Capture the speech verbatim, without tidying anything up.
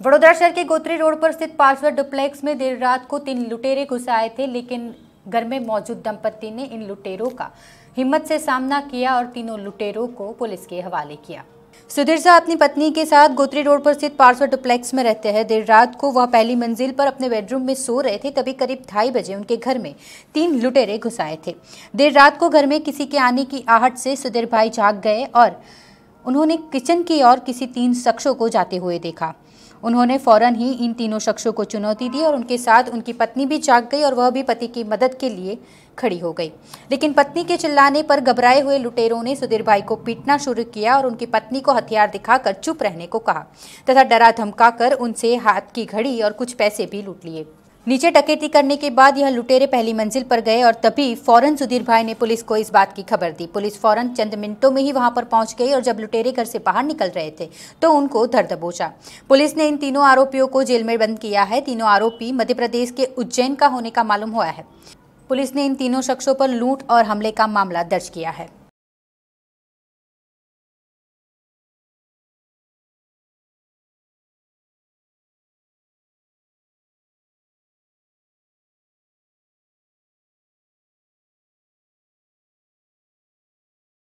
वडोदरा शहर के गोत्री रोड पर स्थित पार्श्व डुप्लेक्स में देर रात को तीन लुटेरे घुस आए थे, लेकिन घर में मौजूद दंपति ने इन लुटेरों का हिम्मत से सामना किया और तीनों लुटेरों को पुलिस के हवाले किया। सुधीर शाह अपनी पत्नी के साथ गोत्री रोड पर स्थित पार्श्व डुप्लेक्स में रहते हैं। देर रात को वह पहली मंजिल पर अपने बेडरूम में सो रहे थे, तभी करीब ढाई बजे उनके घर में तीन लुटेरे घुस आए थे। देर रात को घर में किसी के आने की आहट से सुधीर भाई जाग गए और उन्होंने किचन की ओर किसी तीन शख्सों को जाते हुए देखा। उन्होंने फौरन ही इन तीनों शख्सों को चुनौती दी और उनके साथ उनकी पत्नी भी जाग गई और वह भी पति की मदद के लिए खड़ी हो गई। लेकिन पत्नी के चिल्लाने पर घबराए हुए लुटेरों ने सुधीर भाई को पीटना शुरू किया और उनकी पत्नी को हथियार दिखाकर चुप रहने को कहा तथा डरा धमकाकर उनसे हाथ की घड़ी और कुछ पैसे भी लूट लिए। नीचे डकैती करने के बाद यह लुटेरे पहली मंजिल पर गए और तभी फौरन सुधीर भाई ने पुलिस को इस बात की खबर दी। पुलिस फौरन चंद मिनटों में ही वहां पर पहुंच गई और जब लुटेरे घर से बाहर निकल रहे थे तो उनको धर दबोचा। पुलिस ने इन तीनों आरोपियों को जेल में बंद किया है। तीनों आरोपी मध्य प्रदेश के उज्जैन का होने का मालूम हुआ है। पुलिस ने इन तीनों शख्सों पर लूट और हमले का मामला दर्ज किया है।